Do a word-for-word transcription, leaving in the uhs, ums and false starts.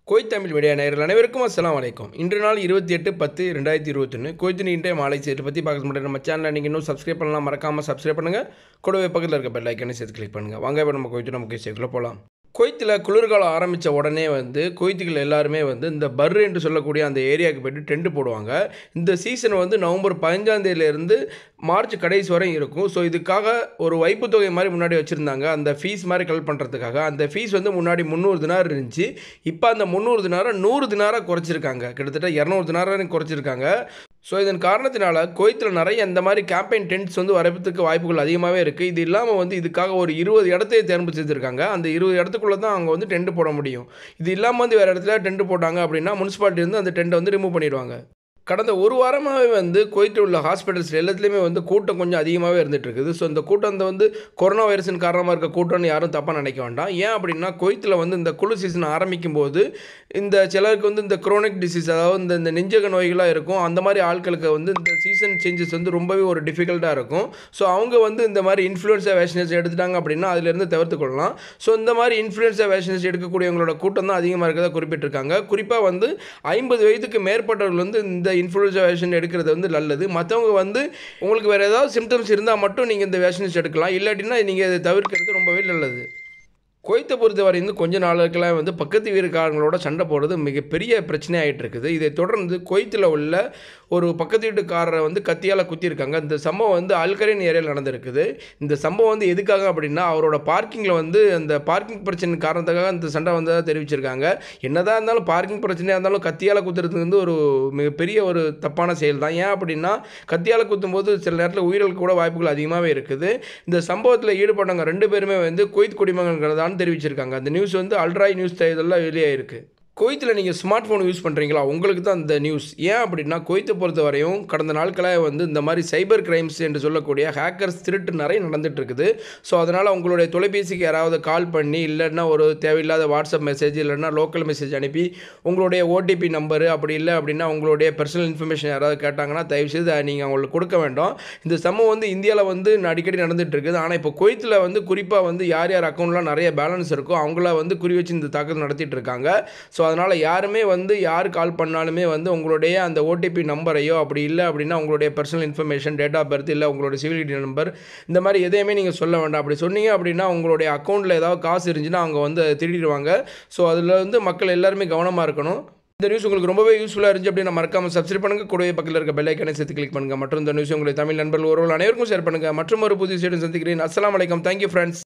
Kuwait Tamil media நேயர்கள் அனைவருக்கும் அஸ்ஸலாமு அலைக்கும். இன்று நாள் இருபத்தி எட்டு பத்து ரெண்டாயிரத்தி இருபத்தொன்று குவைத்தின் இன்றைய மாலை செய்தி பற்றி பார்க்க முடியும். நம்ம சேனலை நீங்கள் இன்னும் சப்ஸ்கிரைப் பண்ணலாம், மறக்காமல் சப்ஸ்கிரைப் பண்ணுங்கள். கூடவே பக்கத்தில் இருக்க பெல் ஐக்கனை சேர்த்து கிளிக் பண்ணுங்கள். வாங்க இப்போ நம்ம குவைத்து நமக்கு செய்திக்குள்ளே போகலாம். குவைத்தில் குளிர்காலம் ஆரம்பித்த உடனே வந்து குவைத்திகள் எல்லாருமே வந்து இந்த பர்ரு என்று சொல்லக்கூடிய அந்த ஏரியாவுக்கு போய்ட்டு டென்ட் போடுவாங்க. இந்த சீசன் வந்து நவம்பர் பதினஞ்சாம் தேதியிலேருந்து மார்ச் கடைசி வரை இருக்கும். ஸோ இதுக்காக ஒரு வைப்பு தொகை மாதிரி முன்னாடி வச்சுருந்தாங்க, அந்த ஃபீஸ் மாதிரி கலெக்ட் பண்ணுறதுக்காக. அந்த ஃபீஸ் வந்து முன்னாடி முந்நூறு தினார் இருந்துச்சு. இப்போ அந்த முந்நூறு தினாரை நூறு தினாராக குறைச்சிருக்காங்க. கிட்டத்தட்ட இரநூறு தினார் வரைக்கும் குறைச்சிருக்காங்க. ஸோ இதன் காரணத்தினால குவைத்தில் நிறைய இந்த மாதிரி கேம்பெயின் டென்ட்ஸ் வந்து வரதுக்கு வாய்ப்புகள் அதிகமாகவே இருக்குது. இது இல்லாமல் வந்து இதுக்காக ஒரு இருபது இடத்தையே தேர்வு செய்திருக்காங்க. அந்த இருபது இடத்துக்குள்ளே தான் அவங்க வந்து டென்ட் போட முடியும். இது இல்லாமல் வந்து வேறு இடத்துல டென்ட் போட்டாங்க அப்படின்னா முனிசிபாலிட்டி வந்து அந்த டென்ட்டை வந்து ரிமூவ் பண்ணிடுவாங்க. கடந்த ஒரு வாரமாகவே வந்து குவைத்தில் உள்ள ஹாஸ்பிட்டல்ஸ் எல்லாத்துலேயுமே வந்து கூட்டம் கொஞ்சம் அதிகமாகவே இருந்துகிட்டு இருக்குது. ஸோ இந்த கூட்டம் அந்த வந்து கொரோனா வைரஸின் காரணமாக இருக்க கூட்டம்னு யாரும் தப்பாக நினைக்க வேண்டாம். ஏன் அப்படின்னா குவைத்தில் வந்து இந்த குளிர் சீசன் ஆரம்பிக்கும் போது இந்த சிலருக்கு வந்து இந்த குரோனிக் டிசீஸ், அதாவது இந்த இந்த நெஞ்சக நோய்களாக இருக்கும். அந்த மாதிரி ஆட்களுக்கு வந்து இந்த சீசன் சேஞ்சஸ் வந்து ரொம்பவே ஒரு டிஃபிகல்ட்டாக இருக்கும். ஸோ அவங்க வந்து இந்த மாதிரி இன்ஃப்ளூயன்ஸா வேக்சினேஷன் எடுத்துட்டாங்க அப்படின்னா அதிலிருந்து தவிர்த்து கொள்ளலாம். ஸோ இந்த மாதிரி இன்ஃப்ளூயன்ஸா வேக்சினேஷன் எடுக்கக்கூடியவங்களோட கூட்டம் தான் அதிகமாக இருக்கிறதா குறிப்பிட்டிருக்காங்க. குறிப்பாக வந்து ஐம்பது வயதுக்கு மேற்பட்டவர்கள் வந்து இந்த இன்ஃப்ளூயன்ஸா வேக்சின் எடுக்கிறது வந்து நல்லது. மற்றவங்க வந்து உங்களுக்கு வேறு ஏதாவது சிம்டம்ஸ் இருந்தால் மட்டும் நீங்கள் இந்த வேக்சினேஷன் எடுக்கலாம். இல்லாட்டினா நீங்கள் இதை தவிர்க்கிறது ரொம்பவே நல்லது. குவைத்தை பொறுத்தவரை வந்து கொஞ்ச நாளுக்கெல்லாம் வந்து பக்கத்து வீட்டுக்காரங்களோட சண்டை போடுறது மிகப்பெரிய பிரச்சனையாகிட்டு இருக்குது. இதை தொடர்ந்து குவைத்தில் உள்ள ஒரு பக்கத்து வீட்டுக்காரரை வந்து கத்தியால் குத்தியிருக்காங்க. இந்த சம்பவம் வந்து அல்கரீன் ஏரியாவில் நடந்திருக்குது. இந்த சம்பவம் வந்து எதுக்காக அப்படின்னா அவரோட பார்க்கிங்கில் வந்து அந்த பார்க்கிங் பிரச்சனை காரணத்துக்காக அந்த சண்டை வந்ததாக தெரிவிச்சிருக்காங்க. என்னதான் இருந்தாலும் பார்க்கிங் பிரச்சனையாக இருந்தாலும் கத்தியால் குத்துறது வந்து ஒரு மிகப்பெரிய ஒரு தப்பான செயல் தான். ஏன் அப்படின்னா கத்தியால் குத்தும் போது சில நேரத்தில் உயிர்களுக்கு கூட வாய்ப்புகள் அதிகமாகவே இருக்குது. இந்த சம்பவத்தில் ஈடுபட்டவங்க ரெண்டு பேருமே வந்து குவைத் குடிமகன்கள் தான் தெரிவிச்சிருக்காங்க. அந்த நியூஸ் வந்து அல்ட்ராய் நியூஸ் இதெல்லாம் வெளியாயிருக்கு. குவைத்தில் நீங்கள் ஸ்மார்ட் ஃபோன் யூஸ் பண்ணுறீங்களா, உங்களுக்கு தான் இந்த நியூஸ். ஏன் அப்படின்னா குவைத்தை பொறுத்த வரையும் கடந்த நாட்களாக வந்து இந்த மாதிரி சைபர் கிரைம்ஸ் என்று சொல்லக்கூடிய ஹேக்கர்ஸ் திருட்டு நிறைய நடந்துட்டு இருக்குது. ஸோ அதனால் உங்களுடைய தொலைபேசிக்கு யாராவது கால் பண்ணி இல்லைன்னா ஒரு தேவையில்லாத வாட்ஸ்அப் மெசேஜ் இல்லைன்னா லோக்கல் மெசேஜ் அனுப்பி உங்களுடைய ஓடிபி நம்பரு அப்படி இல்லை அப்படின்னா உங்களுடைய பர்சனல் இன்ஃபர்மேஷன் யாராவது கேட்டாங்கன்னா தயவுசெய்து நீங்கள் அவங்களுக்கு கொடுக்க வேண்டாம். இந்த சம்பவம் வந்து இந்தியாவில் வந்து அடிக்கடி நடந்துட்டு இருக்குது. ஆனால் இப்போ குவைத்தில் வந்து குறிப்பாக வந்து யார் யார் அக்கௌண்ட்லாம் நிறைய பேலன்ஸ் இருக்கோ அவங்கள வந்து குறி வச்சு இந்த தாக்குதல் நடத்திட்டு இருக்காங்க. ஸோ அதனால் யாருமே வந்து யார் கால் பண்ணாலுமே வந்து உங்களுடைய அந்த ஓடிபி நம்பரையோ அப்படி இல்லை அப்படின்னா உங்களுடைய personal information, date of birth இல்லை உங்களுடைய சிவிலிட்டி நம்பர் இந்த மாதிரி எதையுமே நீங்கள் சொல்ல வேண்டாம். அப்படி சொன்னீங்க அப்படின்னா உங்களுடைய அக்கௌண்ட்டில் ஏதாவது காசு இருந்துச்சுன்னா அவங்க வந்து திருடிடுவாங்க. ஸோ அதில் வந்து மக்கள் எல்லாருமே கவனமாக இருக்கணும். இந்த நியூஸ் உங்களுக்கு ரொம்பவே யூஸ்ஃபுல்லாக இருந்துச்சு அப்படின்னா மறக்காமல் சப்ஸ்கிரைப் பண்ணுங்கள். கூடவே பக்கத்தில் இருக்க பெல் ஐக்கனை சேர்த்து கிளிக் பண்ணுங்கள். மற்றும் இந்த நியூஸ் உங்களுடைய தமிழ் நண்பர்கள் ஒருவர் அனைவருக்கும் ஷேர் பண்ணுங்கள். மற்றும் ஒரு புதிய செய்தியுடன் சந்திக்கிறேன். அஸ்ஸலாமு அலைக்கும். Thank you friends.